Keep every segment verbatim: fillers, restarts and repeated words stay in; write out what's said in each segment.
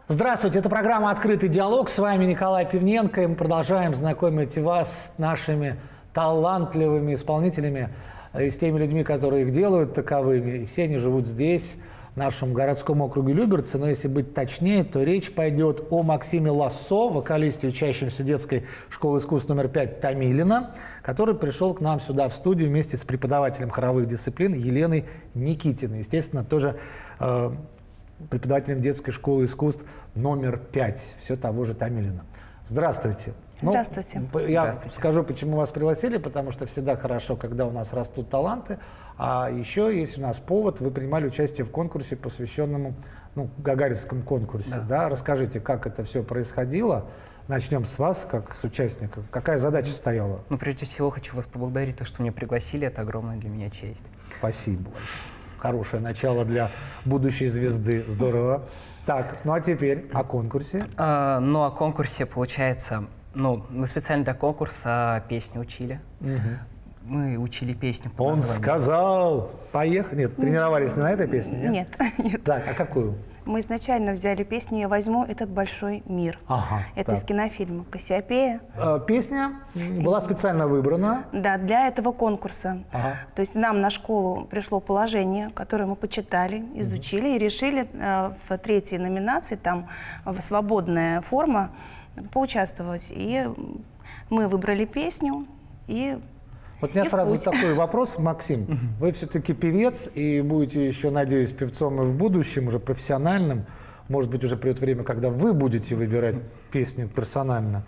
Здравствуйте, это программа «Открытый диалог». С вами Николай Пивненко, и мы продолжаем знакомить вас с нашими талантливыми исполнителями и с теми людьми, которые их делают таковыми. И все они живут здесь, в нашем городском округе Люберцы. Но если быть точнее, то речь пойдет о Максиме Лассо, вокалисте, учащемся детской школы искусств номер пять Томилино, который пришел к нам сюда в студию вместе с преподавателем хоровых дисциплин Еленой Никитиной. Естественно, тоже э, преподавателем детской школы искусств номер пять, все того же Томилино. Здравствуйте. Здравствуйте. Ну, я Здравствуйте. скажу, почему вас пригласили, потому что всегда хорошо, когда у нас растут таланты. А еще есть у нас повод, вы принимали участие в конкурсе, посвященному ну, Гагаринскому конкурсе. Да. Да? Расскажите, как это все происходило. Начнем с вас, как с участника. Какая задача стояла? Ну, прежде всего, хочу вас поблагодарить, то, что меня пригласили. Это огромная для меня честь. Спасибо большое. Хорошее начало для будущей звезды. Здорово. Так, ну а теперь о конкурсе. А, ну, о конкурсе, получается, ну, мы специально для конкурса песню учили. Угу. Мы учили песню по Он названию. сказал, поехали. Нет, тренировались не на этой песне? Нет? Нет, нет. Так, а какую? Мы изначально взяли песню «Я возьму этот большой мир». Ага, это так. из кинофильма «Кассиопея». Э, Песня была специально выбрана. Да, для этого конкурса. Ага. То есть нам на школу пришло положение, которое мы почитали, изучили угу. и решили э, в третьей номинации, там в свободная форма, поучаствовать. И мы выбрали песню и... Вот у меня и сразу пусть. такой вопрос, Максим. Вы все-таки певец и будете еще, надеюсь, певцом и в будущем, уже профессиональным. Может быть, уже придет время, когда вы будете выбирать песню персонально.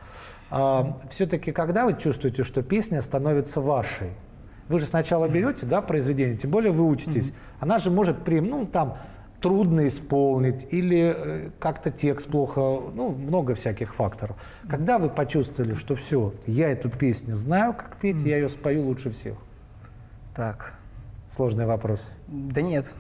А, все-таки когда вы чувствуете, что песня становится вашей? Вы же сначала берете, да, произведение, тем более вы учитесь. Она же может при, ну, там, трудно исполнить или э, как-то текст плохо, ну, много всяких факторов. Когда вы почувствовали, что все, я эту песню знаю, как петь, я ее спою лучше всех? Так. Сложный вопрос. Да нет.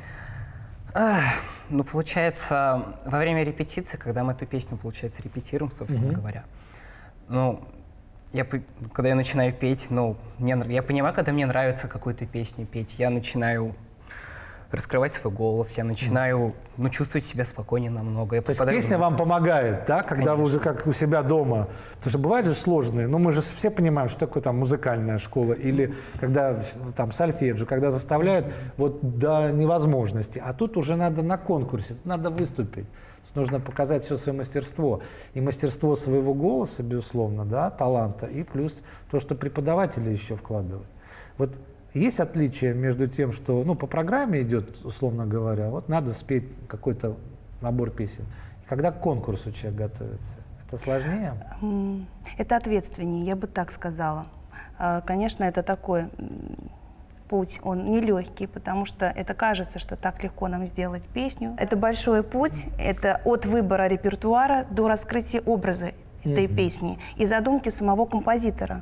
Ах, ну, получается, во время репетиции, когда мы эту песню, получается, репетируем, собственно mm-hmm. говоря, ну, я, когда я начинаю петь, ну, мне, я понимаю, когда мне нравится какую-то песню петь, я начинаю раскрывать свой голос, я начинаю ну, чувствовать себя спокойнее намного. Я То есть песня вам помогает, да, когда Конечно. Вы уже как у себя дома? Потому что бывают же сложные, ну мы же все понимаем, что такое там музыкальная школа, или когда там сольфеджио, когда заставляют вот до невозможности. А тут уже надо на конкурсе, тут надо выступить. Тут нужно показать все свое мастерство. И мастерство своего голоса, безусловно, да, таланта, и плюс то, что преподаватели еще вкладывают. Вот есть отличие между тем, что ну, по программе идет, условно говоря, вот надо спеть какой-то набор песен. И когда к конкурсу человек готовится, это сложнее? Это ответственнее, я бы так сказала. Конечно, это такой путь, он нелегкий, потому что это кажется, что так легко нам сделать песню. Это большой путь, это от выбора репертуара до раскрытия образа этой mm-hmm. песни и задумки самого композитора.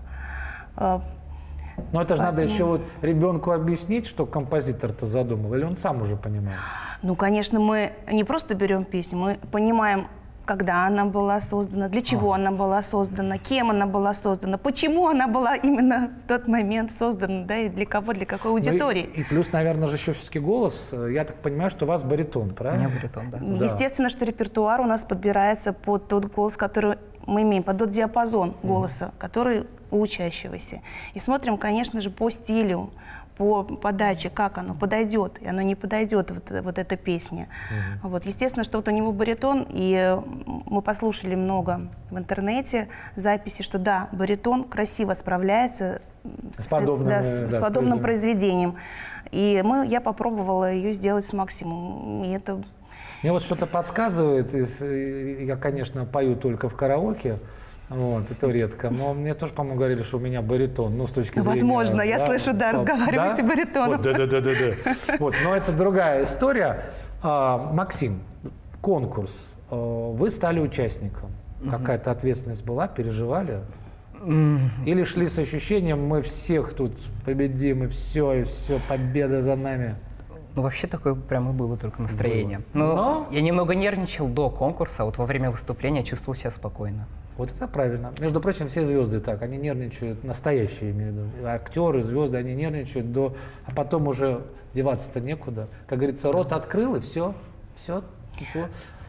Но это же Поэтому... надо еще вот ребенку объяснить, что композитор-то задумал, или он сам уже понимает? Ну, конечно, мы не просто берем песню, мы понимаем, когда она была создана, для чего а. она была создана, кем она была создана, почему она была именно в тот момент создана, да, и для кого, для какой аудитории. Ну, и, и плюс, наверное, же еще все-таки голос. Я так понимаю, что у вас баритон, правильно? У меня баритон, да. Естественно, что репертуар у нас подбирается под тот голос, который мы имеем, под тот диапазон голоса, mm-hmm. который у учащегося. И смотрим, конечно же, по стилю, по подаче, как оно подойдет, и оно не подойдет, вот, вот эта песня. Mm-hmm. Вот, естественно, что вот у него баритон, и мы послушали много в интернете записи, что да, баритон красиво справляется с, с, подобным, да, с, да, с подобным произведением. И мы, я попробовала ее сделать с максимумом, и это... Мне вот что-то подсказывает, я, конечно, пою только в караоке, вот, это редко, но мне тоже, по-моему, говорили, что у меня баритон, ну, с точки зрения... Возможно, я да, слышу, да, разговариваете да? баритоном. Да-да-да-да. Вот, но это другая история. А, Максим, конкурс, вы стали участником, mm-hmm. какая-то ответственность была, переживали? Mm-hmm. Или шли с ощущением, мы всех тут победим, и все, и все, победа за нами? Ну, вообще такое прямо было только настроение. Было. Но, Но я немного нервничал до конкурса, а вот во время выступления чувствовал себя спокойно. Вот это правильно. Между прочим, все звезды так, они нервничают, настоящие, имею в виду. Актеры, звезды, они нервничают до... А потом уже деваться-то некуда. Как говорится, рот открыл, и все, все.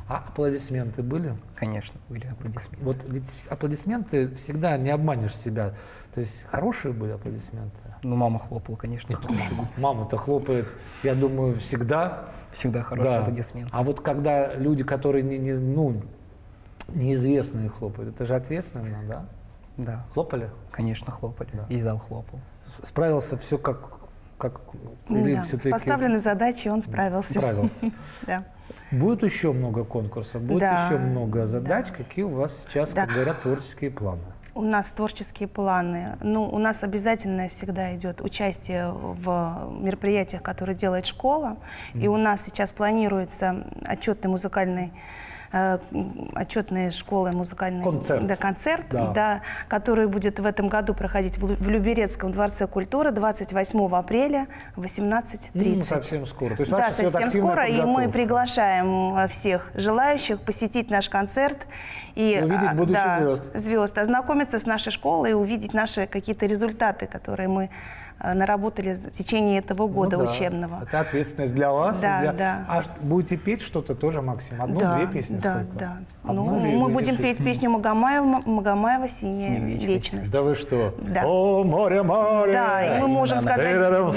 А аплодисменты были? Конечно, были аплодисменты. Вот ведь аплодисменты всегда не обманешь себя. То есть хорошие были аплодисменты? Ну, мама хлопала, конечно, хорошие. Мама-то хлопает, я думаю, всегда. Всегда хорошие Да. аплодисменты. А вот когда люди, которые не, не, ну, неизвестные хлопают, это же ответственно, да? Да, Хлопали? конечно, хлопали. Да. И зал хлопал. Справился все как, как или Да. все-таки Поставленной задачей он справился. справился. Да. Будет еще много конкурсов, будет Да, еще много задач. Какие у вас сейчас, Да. как говорят, творческие планы? У нас творческие планы. Ну, у нас обязательно всегда идет участие в мероприятиях, которые делает школа. Mm. И у нас сейчас планируется отчетный музыкальный э, отчетная школа музыкальный концерт, да, концерт да. Да, который будет в этом году проходить в, Лу- в Люберецком дворце культуры двадцать восьмого апреля в восемнадцать тридцать. Ну, совсем скоро. То есть Да, ваша идет совсем активная скоро, и мы подготовка. приглашаем всех желающих посетить наш концерт и увидеть а, будущих да, звезд. звезд, ознакомиться с нашей школой и увидеть наши какие-то результаты, которые мы а, наработали в течение этого года Ну да, учебного. это ответственность для вас. и Да, для- да. А ш- будете петь что-то тоже, Максим? Одну-две Да, песни да, сколько? да. Одну Ну, или мы вы будем решите? петь песню Магомаева, Магомаева «Синяя «Синяя вечность». вечность». Да вы что? Да. О, море, море! Да, и мы можем сказать, Дырырым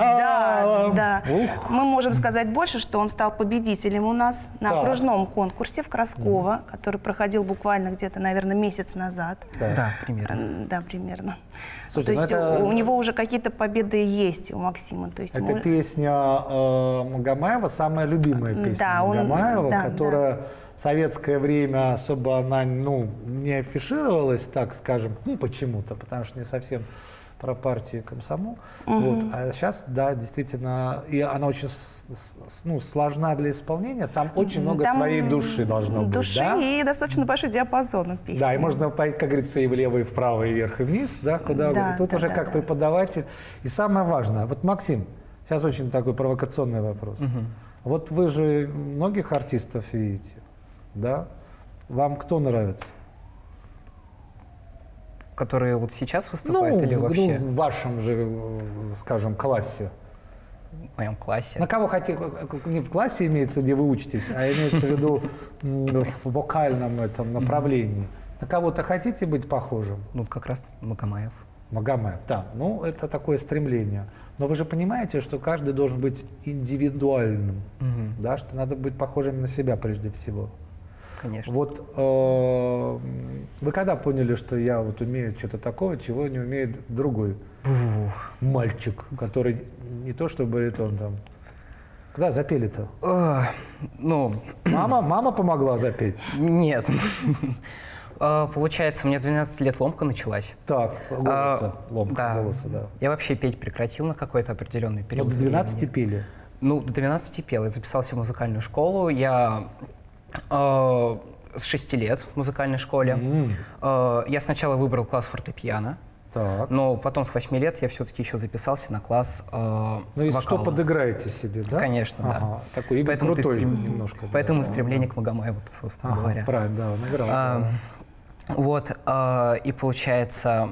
да, скалам. да. Ух. Мы можем сказать больше, что он стал победителем у нас на Так. окружном конкурсе в Красково, который проходил буквально где-то, наверное, месяц назад. Да. Да, примерно. М, Да, примерно. Слушайте, То ну есть это- у, у него уже какие-то победы есть у Максима. То есть Это мы- песня э, Магомаева, самая любимая песня Да, он- Магомаева, да, которая в советское время особо она ну, не афишировалась, так скажем, ну почему-то, потому что не совсем про партию и комсомол. Вот. А сейчас, да, действительно, и она очень с- с- ну, сложна для исполнения, там очень много Там своей души должно быть. души да? и достаточно большой диапазон у песни. Да, и можно пойти, как говорится, и влево, и вправо, и вверх, и вниз, да, куда Да, угодно. Тут да, уже да, как да. преподаватель. И самое важное, вот, Максим, сейчас очень такой провокационный вопрос. Вот вы же многих артистов видите, да? Вам кто нравится? Которые вот сейчас выступают или в- вообще ну, в вашем же, э, скажем, классе. в моем классе? На кого хотите, не в классе имеется, где вы учитесь, а имеется в виду м, в вокальном этом направлении. На кого-то хотите быть похожим? Ну, как раз Магомаев. Магомаев, да. Ну, это такое стремление. Но вы же понимаете, что каждый должен быть индивидуальным, Мгм. да, что надо быть похожим на себя прежде всего. Конечно. Вот э, вы когда поняли, что я вот умею что-то такого, чего не умеет другой мальчик, который не то что баритон там. Когда запели-то? Эх, ну, Мама, мама помогла запеть. нет. А, Получается, у меня в двенадцать лет ломка началась. Так, голоса, А, ломка да. голоса, да. Я вообще петь прекратил на какой-то определенный Но период. до двенадцати времени. пели. Ну, до двенадцати пел. Я записался в музыкальную школу. Я э, с шести лет в музыкальной школе. М, Э, я сначала выбрал класс фортепиано, Так. но потом с восьми лет я все-таки еще записался на класс э, Ну и что вокала. подыграете себе, да? Конечно, да. Ага, такой Игорь Поэтому ты крутой стрем- немножко. да. Поэтому Ага. стремление к Магомаеву, собственно Ага, говоря. правильно, да, он играл. А, да. Вот, а, и получается,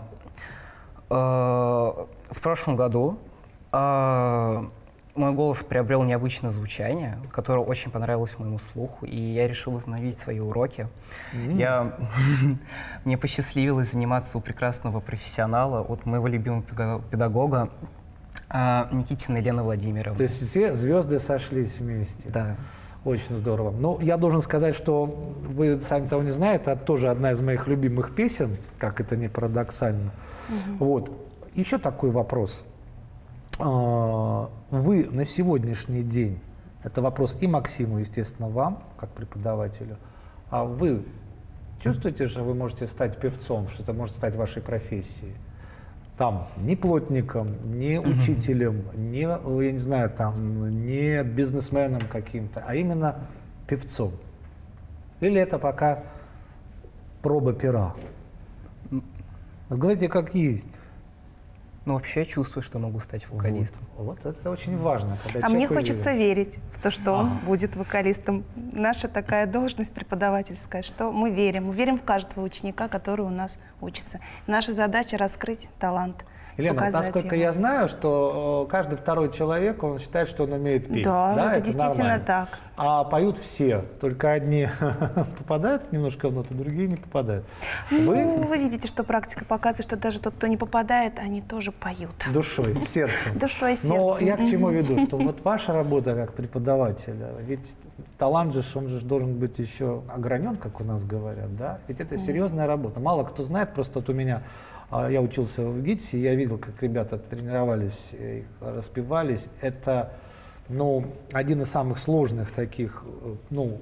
а, в прошлом году а, мой голос приобрел необычное звучание, которое очень понравилось моему слуху, и я решил возобновить свои уроки. Я, мне посчастливилось заниматься у прекрасного профессионала, от моего любимого пега- педагога а, Никитиной Елены Владимировны. То есть все звезды сошлись вместе. Да. Очень здорово. Но я должен сказать, что вы сами того не знаете, это тоже одна из моих любимых песен, как это ни парадоксально. Вот. Еще такой вопрос. А, Вы на сегодняшний день, это вопрос и Максиму, естественно, вам, как преподавателю, а вы чувствуете, что вы можете стать певцом, что это может стать вашей профессией? Там ни плотником, ни учителем, ни, я не знаю, там, не бизнесменом каким-то, а именно певцом. Или это пока проба пера? Ну, говорите, как есть. Ну, вообще я чувствую, что могу стать вокалистом. Вот, вот это очень важно. Когда А мне человеку хочется верят. верить в то, что он будет вокалистом. Наша такая должность преподавательская, что мы верим. Мы верим в каждого ученика, который у нас учится. Наша задача — раскрыть талант, Елена, вот показать насколько его. я знаю, что э, каждый второй человек, он считает, что он умеет петь. Да, это это действительно нормально. так. а поют все. Только одни попадают немножко в ноты, другие не попадают. Ну, вы... вы видите, что практика показывает, что даже тот, кто не попадает, они тоже поют. Душой, сердцем. Душой, сердцем. Но я к чему веду, что вот ваша работа как преподавателя, ведь талант же, он же должен быть еще огранен, как у нас говорят, да? Ведь это серьезная работа. Мало кто знает, просто вот у меня, я учился в ГИТИСе, я видел, как ребята тренировались, распевались. Это, ну, один из самых сложных таких, ну,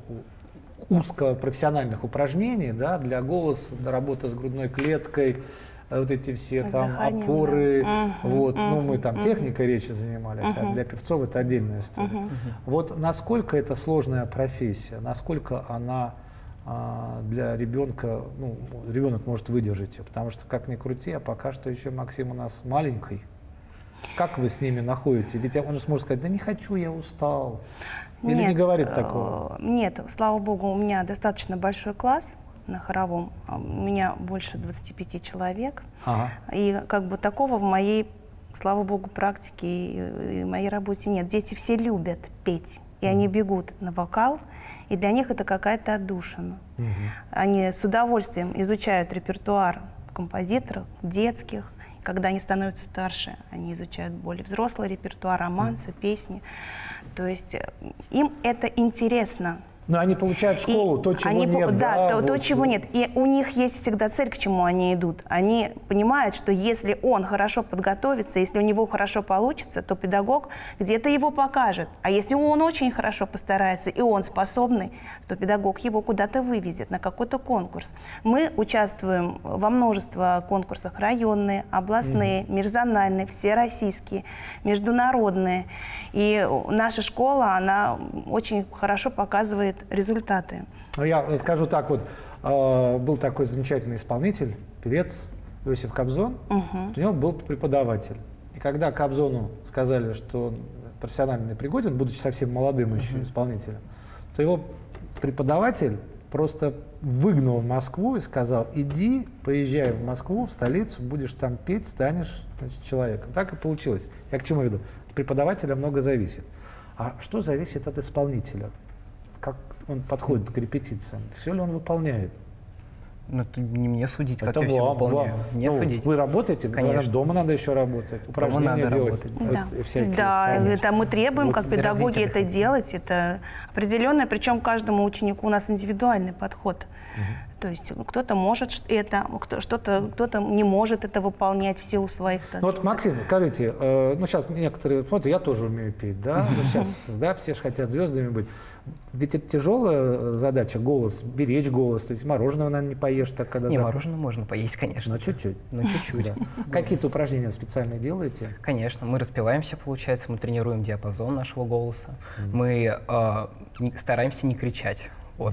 узкопрофессиональных упражнений, да, для голоса, работа с грудной клеткой, вот эти все там опоры, uh-huh, вот, uh-huh, ну мы там uh-huh. техникой речи занимались, uh-huh. а для певцов это отдельная история. Uh-huh. Вот насколько это сложная профессия, насколько она а, для ребенка, ну, ребенок может выдержать ее, потому что как ни крути, а пока что еще Максим у нас маленький. Как вы с ними находите? Ведь он же сможет сказать, да не хочу, я устал. Или нет, не говорит такого? Нет, слава богу, у меня достаточно большой класс на хоровом, у меня больше двадцати пяти человек, ага. и как бы такого в моей, слава богу, практике и, и в моей работе нет. Дети все любят петь, и mm. они бегут на вокал, и для них это какая-то отдушина. Mm-hmm. Они с удовольствием изучают репертуар композиторов, детских. Когда они становятся старше, они изучают более взрослый репертуар, романсы, mm. песни. То есть им это интересно. Но они получают в школу и то, чего они, нет. Да, да то, вот. то, чего нет. И у них есть всегда цель, к чему они идут. Они понимают, что если он хорошо подготовится, если у него хорошо получится, то педагог где-то его покажет. А если он очень хорошо постарается, и он способный, то педагог его куда-то выведет на какой-то конкурс. Мы участвуем во множестве конкурсах: районные, областные, mm-hmm. межзональные, всероссийские, международные. И наша школа, она очень хорошо показывает результаты. Я скажу так вот, э, был такой замечательный исполнитель, певец Иосиф Кобзон, uh-huh. у него был преподаватель. И когда Кобзону сказали, что он профессионально пригоден, будучи совсем молодым uh-huh. еще исполнителем, то его преподаватель просто выгнал в Москву и сказал: иди, поезжай в Москву, в столицу, будешь там петь, станешь, значит, человеком. Так и получилось. Я к чему веду? От преподавателя много зависит. А что зависит от исполнителя? Как он подходит к репетициям? Все ли он выполняет? Ну, это не мне судить, как это я вам, все выполняю. Вам. Мне ну, судить. Вы работаете? Конечно. Дома надо еще работать. Упражнения Дома надо делать. работать. Да, вот, всякие, да это мы требуем, вот как педагоги, это хотим. делать. Это определенное, причем каждому ученику у нас индивидуальный подход. Угу. То есть кто-то может это, что-то, кто-то не может это выполнять в силу своих... Ну, вот, Максим, скажите, э, ну сейчас некоторые, смотрите, я тоже умею петь, да, ну, сейчас, да, все же хотят звездами быть. Ведь это тяжелая задача, голос, беречь голос, то есть мороженого, наверное, не поешь так, когда... Не, зах... мороженое можно поесть, конечно. Ну, чуть-чуть. Ну, чуть-чуть. Какие-то упражнения специальные делаете? Конечно, мы распеваемся, получается, мы тренируем диапазон нашего голоса, мы стараемся не кричать, вот.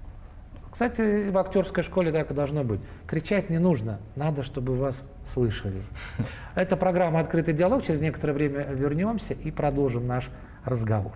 Кстати, в актерской школе так и должно быть. Кричать не нужно, надо, чтобы вас слышали. Это программа «Открытый диалог». Через некоторое время вернемся и продолжим наш разговор.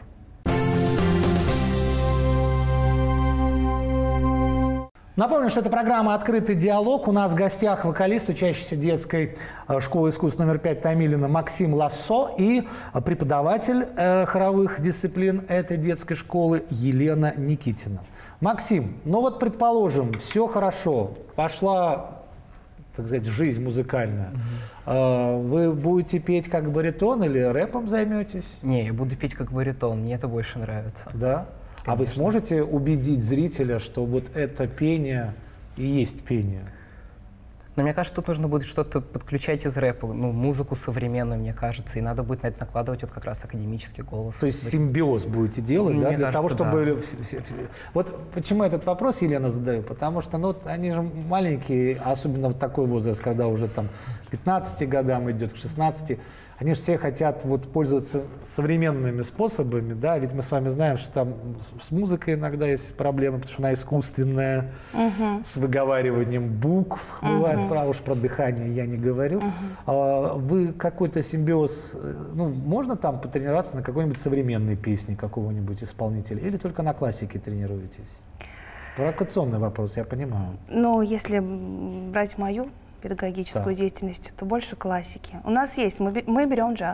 Напомню, что это программа «Открытый диалог». У нас в гостях вокалист, учащийся детской школы искусств номер пять Томилина Максим Лассо и преподаватель э, хоровых дисциплин этой детской школы Елена Никитина. Максим, ну вот предположим, все хорошо, пошла, так сказать, жизнь музыкальная. Mm-hmm. Вы будете петь как баритон или рэпом займетесь? Не, я буду петь как баритон, мне это больше нравится. Да? Конечно. А вы сможете убедить зрителя, что вот это пение и есть пение? Но мне кажется, тут нужно будет что-то подключать из рэпа, ну, музыку современную, мне кажется, и надо будет на это накладывать вот как раз академический голос. То есть симбиоз будете делать, ну, да, для кажется, того, чтобы... Да. Вот почему этот вопрос, Елена, задаю, потому что, ну, они же маленькие, особенно в такой возраст, когда уже там к пятнадцати годам идет, к шестнадцати, они же все хотят вот пользоваться современными способами, да, ведь мы с вами знаем, что там с музыкой иногда есть проблемы, потому что она искусственная, uh-huh. с выговариванием букв, uh-huh. бывает, право уж про дыхание я не говорю. Uh-huh. А вы какой-то симбиоз, ну, можно там потренироваться на какой-нибудь современной песне какого-нибудь исполнителя или только на классике тренируетесь? Провокационный вопрос, я понимаю. Ну, если брать мою педагогическую да. деятельность, то больше классики. У нас есть, мы, мы берем джаз.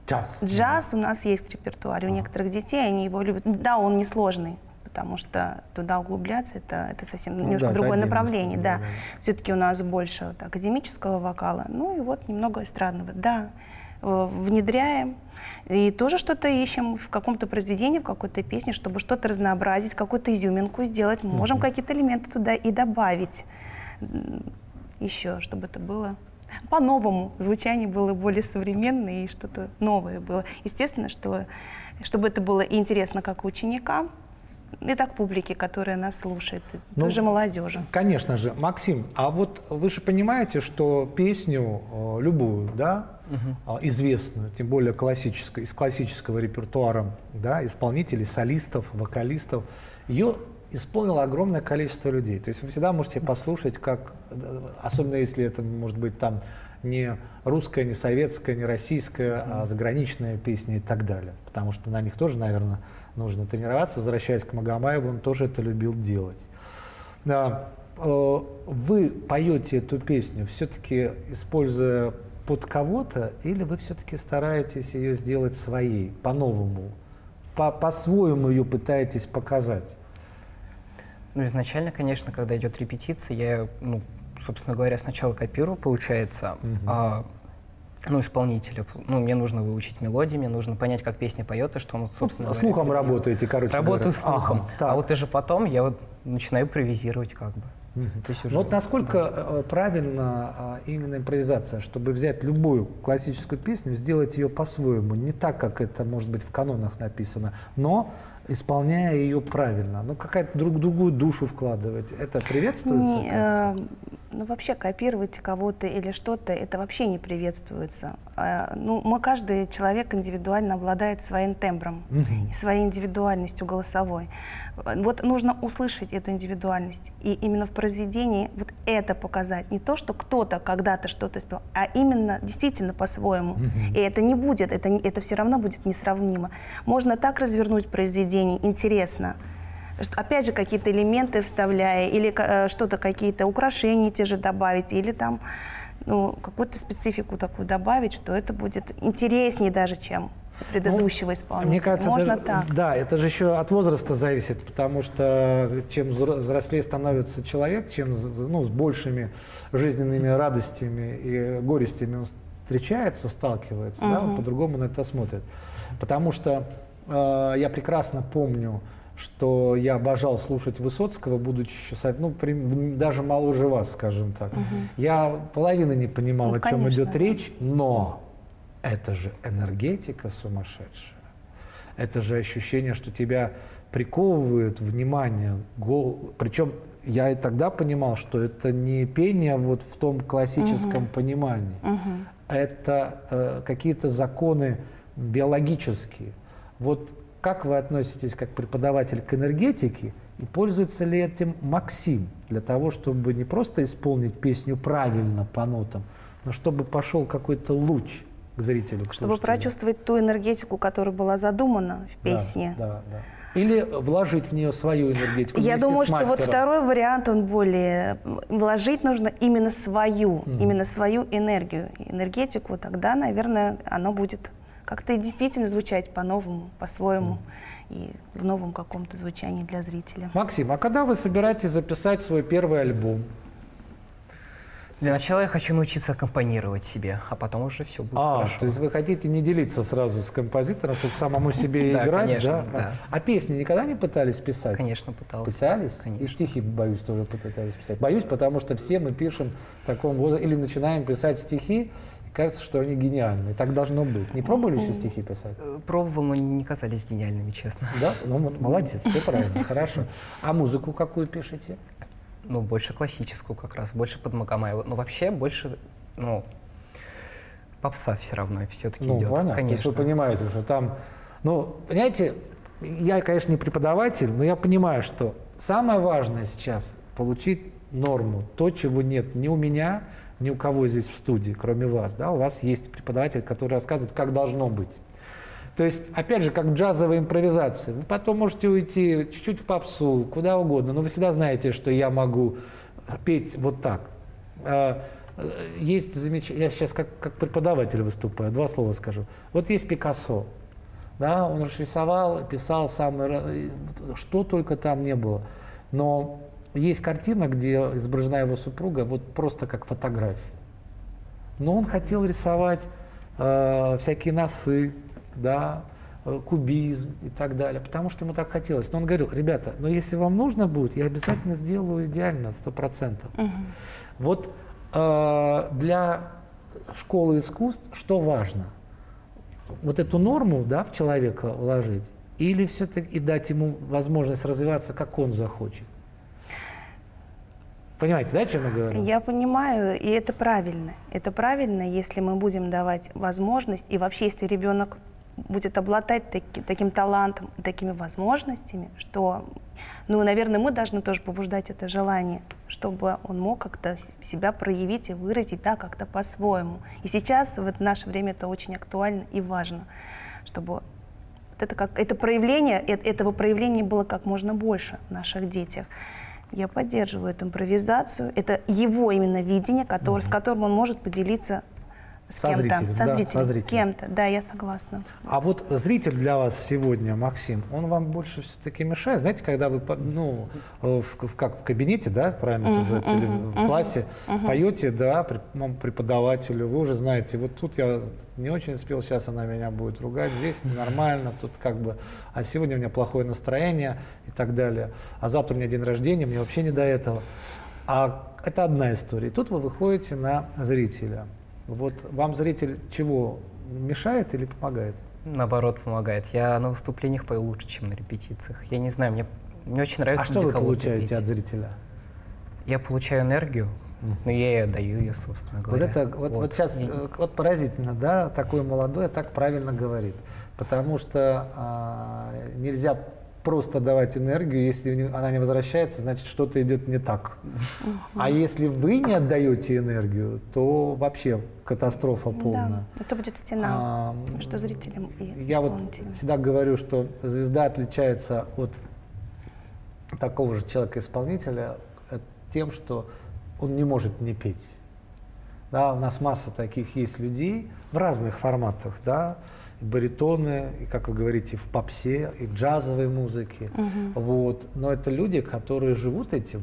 Джаз. Джаз у нас есть в репертуаре. У некоторых детей они его любят. Да, он несложный, потому что туда углубляться это, это совсем Ну немножко да, это другое отдельная направление. история, Да. да, да. Все-таки у нас больше вот академического вокала. Ну и вот немного эстрадного. Да, э, внедряем. И тоже что-то ищем в каком-то произведении, в какой-то песне, чтобы что-то разнообразить, какую-то изюминку сделать. Мы можем какие-то элементы туда и добавить м, еще, чтобы это было по-новому, звучание было более современное и что-то новое было. Естественно, что, чтобы это было и интересно как ученикам, и так публике, которая нас слушает, и Ну, тоже молодежи. Конечно же. Максим, а вот вы же понимаете, что песню, э, любую, да, э, известную, тем более классическую, из классического репертуара, да, исполнителей, солистов, вокалистов, ее исполнило огромное количество людей. То есть вы всегда можете послушать, как, э, особенно если это, может быть, там не русская, не советская, не российская, а заграничная песня и так далее. Потому что на них тоже, наверное, нужно тренироваться. Возвращаясь к Магомаеву, он тоже это любил делать. Да, э, вы поете эту песню, все-таки используя под кого-то, или вы все-таки стараетесь ее сделать своей, по-новому, по- по-своему ее пытаетесь показать? Ну, изначально, конечно, когда идет репетиция, я, ну, собственно говоря, сначала копирую, получается, а, ну, исполнителя. Ну, мне нужно выучить мелодии, мне нужно понять, как песня поется, что он, собственно говоря, Слухом передает. работаете, короче Работаю говоря. слухом. Ага, так. А вот уже потом я вот начинаю импровизировать как бы. То есть уже- Ну вот насколько э, правильно э, именно импровизация, чтобы взять любую классическую песню, сделать ее по-своему, не так, как это может быть в канонах написано, но исполняя ее правильно, ну какая-то друг другую душу вкладывать, это приветствуется? Не, э, ну, вообще копировать кого-то или что-то, это вообще не приветствуется. Э, ну, мы, каждый человек индивидуально обладает своим тембром и своей индивидуальностью голосовой. Вот нужно услышать эту индивидуальность и именно в произведении вот это показать. Не то, что кто-то когда-то что-то спел, а именно действительно по-своему. И это не будет, это, не- это все равно будет несравнимо. Можно так развернуть произведение интересно, что, опять же, какие-то элементы вставляя, или э, что-то, какие-то украшения те же добавить, или там ну, какую-то специфику такую добавить, что это будет интереснее даже, чем у предыдущего исполнителя. Мне кажется, Можно это, же- так. да, это же еще от возраста зависит, потому что чем взро- взрослее становится человек, чем з- ну, с большими жизненными радостями и горестями он встречается, сталкивается, да, он по-другому на это смотрит. Потому что э, я прекрасно помню, что я обожал слушать Высоцкого, будучи еще, со- ну, при- даже моложе вас, скажем так. Я половины не понимал, Ну, о чем конечно, идет да. речь, но это же энергетика сумасшедшая. Это же ощущение, что тебя приковывает внимание. Гол... Причем я и тогда понимал, что это не пение вот в том классическом понимании. Это э, какие-то законы биологические. Вот как вы относитесь как преподаватель к энергетике и пользуется ли этим Максим для того, чтобы не просто исполнить песню правильно по нотам, но чтобы пошел какой-то луч к зрителю, к Чтобы слушателю? прочувствовать ту энергетику, которая была задумана в Да, песне. да, да. Или вложить в нее свою энергетику Я вместе думаю, с что вот мастером. второй вариант, он более... Вложить нужно именно свою, именно свою энергию, энергетику, тогда, наверное, оно будет как-то и действительно звучать по-новому, по-своему, и в новом каком-то звучании для зрителя. Максим, а когда вы собираетесь записать свой первый альбом? Для начала я хочу научиться аккомпанировать себе, а потом уже все будет А, хорошо. то есть вы хотите не делиться сразу с композитором, чтобы самому себе Да, играть, конечно, да? да. А песни никогда не пытались писать? Конечно, пытался. Пытались? Конечно. И стихи, боюсь, тоже пытались писать. Боюсь, потому что все мы пишем в таком возрасте, или начинаем писать стихи, и кажется, что они гениальны. Так должно быть. Не пробовали еще стихи писать? Э, Пробовал, но не казались гениальными, честно. Да? Ну, вот молодец, все правильно, хорошо. А музыку какую пишете? Ну, больше классическую как раз, больше под Магомаева. Но вообще больше, ну, попса все равно все-таки Ну, идет. понятно. То есть Конечно. вы понимаете, что там... Ну, понимаете, я, конечно, не преподаватель, но я понимаю, что самое важное сейчас — получить норму, то, чего нет ни у меня, ни у кого здесь в студии, кроме вас. Да? У вас есть преподаватель, который рассказывает, как должно быть. То есть, опять же, как в джазовой импровизации. Вы потом можете уйти чуть-чуть в попсу, куда угодно, но вы всегда знаете, что я могу петь вот так. А, есть замечательно, я сейчас как, как преподаватель выступаю, два слова скажу. Вот есть Пикассо, да, он рисовал, писал сам, что только там не было. Но есть картина, где изображена его супруга, вот просто как фотография. Но он хотел рисовать э, всякие носы, да, кубизм и так далее, потому что ему так хотелось. Но он говорил: ребята, но если вам нужно будет, я обязательно сделаю идеально, сто процентов. Угу. Вот э, для школы искусств что важно? Вот эту норму, да, в человека вложить, или все-таки и дать ему возможность развиваться, как он захочет? Понимаете, да, о чем я говорю? Я понимаю, и это правильно. Это правильно, если мы будем давать возможность, и вообще, если ребенок будет обладать таки, таким талантом, такими возможностями, что, ну, наверное, мы должны тоже побуждать это желание, чтобы он мог как-то себя проявить и выразить, да, как-то по-своему. И сейчас, в наше время, это очень актуально и важно, чтобы вот это, как, это проявление, этого проявления было как можно больше в наших детях. Я поддерживаю эту импровизацию, это его именно видение, который, mm-hmm. с которым он может поделиться с со кем-то, зрителем, со да, зрителем, со с зрителем. кем-то. Да, я согласна. А вот зритель для вас сегодня, Максим, он вам больше все-таки мешает? Знаете, когда вы, ну, в, в, как в кабинете, да, правильно это называется, или в uh-huh. классе, uh-huh. поете, да, преподавателю, вы уже знаете, вот тут я не очень успел, сейчас она меня будет ругать, здесь нормально, тут как бы, а сегодня у меня плохое настроение и так далее, а завтра у меня день рождения, мне вообще не до этого. А это одна история. И тут вы выходите на зрителя. Вот вам зритель чего, мешает или помогает? Наоборот, помогает. Я на выступлениях пою лучше, чем на репетициях. Я не знаю, мне, мне очень нравится. А что вы получаете петь. От зрителя? Я получаю энергию, uh-huh. но я ее даю ее, собственно говоря. Вот это вот, вот. вот сейчас и... вот поразительно, да, такой молодой так правильно говорит. Потому что а, нельзя просто давать энергию, если она не возвращается, значит, что-то идет не так. Uh-huh. А если вы не отдаете энергию, то вообще катастрофа полная. Да, это будет стена а, между зрителем и я вот всегда говорю, что звезда отличается от такого же человека-исполнителя тем, что он не может не петь. Да, у нас масса таких есть людей в разных форматах, да, и баритоны, и, как вы говорите, в попсе, и в джазовой музыке. Uh-huh. Вот. Но это люди, которые живут этим,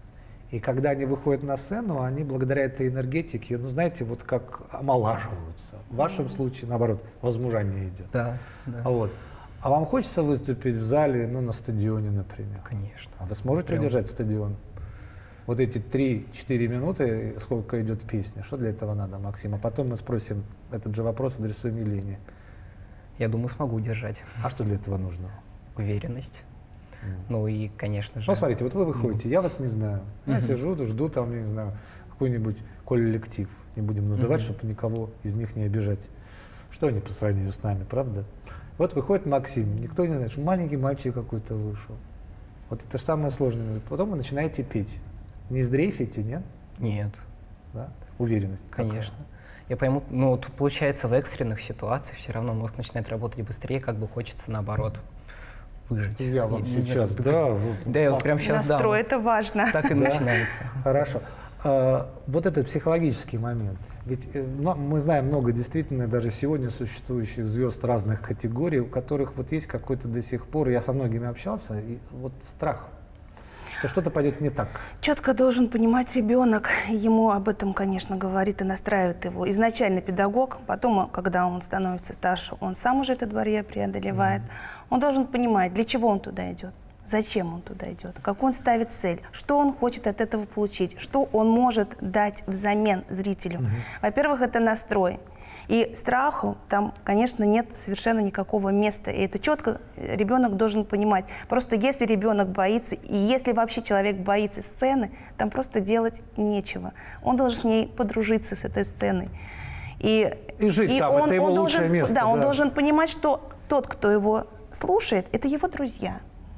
и когда они выходят на сцену, они благодаря этой энергетике, ну, знаете, вот как омолаживаются. В вашем uh-huh. случае, наоборот, возмужание идет. Да, да. Вот. А вам хочется выступить в зале, ну, на стадионе, например? Конечно. А вы сможете Прям... удержать стадион? Вот эти три-четыре минуты, сколько идет песня, что для этого надо, Максим? А потом мы спросим этот же вопрос, адресуем Елене. Я думаю, смогу удержать. А что для этого нужно? Уверенность. Mm. Ну и, конечно же... Посмотрите, вот вы выходите, mm. я вас не знаю. Я mm-hmm. сижу, жду там, не знаю, какой-нибудь коллектив. Не будем называть, mm-hmm. чтобы никого из них не обижать. Что они по сравнению с нами, правда? Вот выходит Максим, никто не знает, что маленький мальчик какой-то вышел. Вот это же самое сложное. Потом вы начинаете петь. Не сдрейфите, нет? Нет. Да? Уверенность. Конечно. Какая? Я пойму, ну, тут получается в экстренных ситуациях все равно мозг начинает работать быстрее, как бы хочется наоборот выжить. Я вам и, сейчас, и, да. Вот, да, я вот прямо сейчас дам. Настрой, это важно. Так и начинается. Хорошо. А, вот этот психологический момент. Ведь ну, мы знаем много действительно даже сегодня существующих звезд разных категорий, у которых вот есть какой-то до сих пор, я со многими общался, и вот страх, что что-то пойдет не так. Четко должен понимать ребенок, ему об этом, конечно, говорит и настраивает его изначально педагог, потом, когда он становится старше, он сам уже этот барьер преодолевает. Mm-hmm. Он должен понимать, для чего он туда идет, зачем он туда идет, какую он ставит цель, что он хочет от этого получить, что он может дать взамен зрителю. Mm-hmm. Во-первых, это настрой. И страху там, конечно, нет совершенно никакого места. И это четко ребенок должен понимать. Просто если ребенок боится, и если вообще человек боится сцены, там просто делать нечего. Он должен с ней подружиться, с этой сценой. И, и жить и там, он, это его лучшее должен, место. Да, да, он должен понимать, что тот, кто его слушает, это его друзья.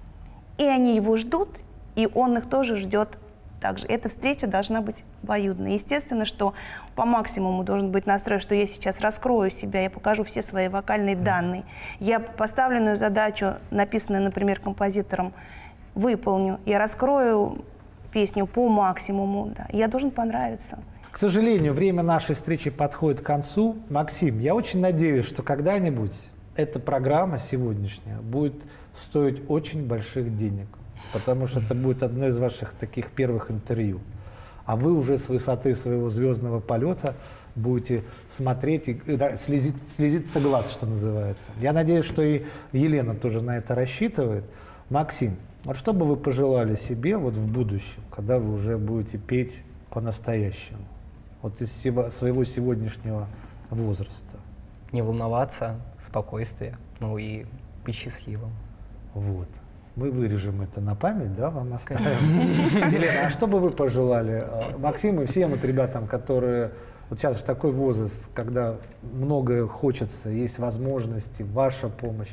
И они его ждут, и он их тоже ждет. Также эта встреча должна быть обоюдной. Естественно, что по максимуму должен быть настрой, что я сейчас раскрою себя, я покажу все свои вокальные данные. Я поставленную задачу, написанную, например, композитором, выполню. Я раскрою песню по максимуму. Да. Я должен понравиться. К сожалению, время нашей встречи подходит к концу. Максим, я очень надеюсь, что когда-нибудь эта программа сегодняшняя будет стоить очень больших денег, потому что это будет одно из ваших таких первых интервью. А вы уже с высоты своего звездного полета будете смотреть и да, слезит, слезится глаз, что называется. Я надеюсь, что и Елена тоже на это рассчитывает. Максим, вот что бы вы пожелали себе вот в будущем, когда вы уже будете петь по-настоящему, вот из себя, своего сегодняшнего возраста? Не волноваться, спокойствие, ну и быть счастливым. Вот. Мы вырежем это на память, да, вам оставим. Елена, а что бы вы пожелали Максиму и всем вот ребятам, которые вот сейчас в такой возраст, когда многое хочется, есть возможности, ваша помощь?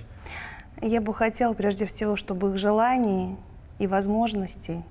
Я бы хотела прежде всего, чтобы их желания и возможности,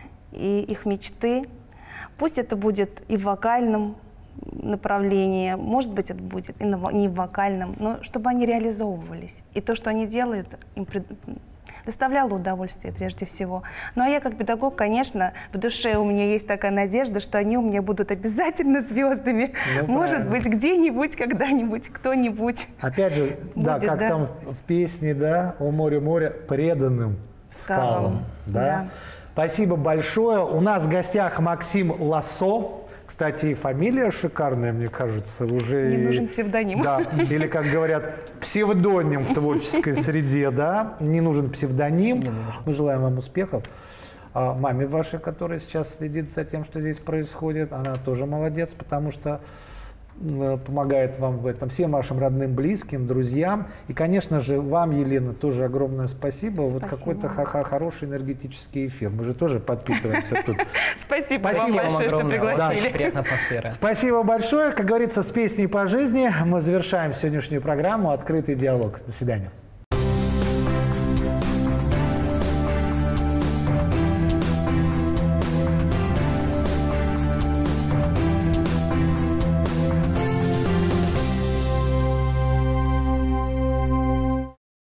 и их мечты, пусть это будет и в вокальном направлении, может быть, это будет и не в вокальном, но чтобы они реализовывались. И то, что они делают, им пред... доставляло удовольствие прежде всего. Ну а я как педагог, конечно, в душе у меня есть такая надежда, что они у меня будут обязательно звездами. Ну, может правильно. Быть, где-нибудь, когда-нибудь, кто-нибудь. Опять же, будет, да, как да? там в, в песне, да, «О море, море, преданным скалам». скалам да? Да. Спасибо большое. У нас в гостях Максим Лассо. Кстати, и фамилия шикарная, мне кажется, уже... Не нужен псевдоним. Да, или, как говорят, псевдоним в творческой среде, да, не нужен псевдоним. Не нужен. Мы желаем вам успехов. А маме вашей, которая сейчас следит за тем, что здесь происходит, она тоже молодец, потому что помогает вам в этом, всем вашим родным, близким, друзьям. И, конечно же, вам, Елена, тоже огромное спасибо. спасибо. Вот какой-то ха-ха хороший энергетический эфир. Мы же тоже подпитываемся тут. Спасибо вам большое, что пригласили. Очень приятная атмосфера. Спасибо большое. Как говорится, с песней по жизни мы завершаем сегодняшнюю программу «Открытый диалог». До свидания.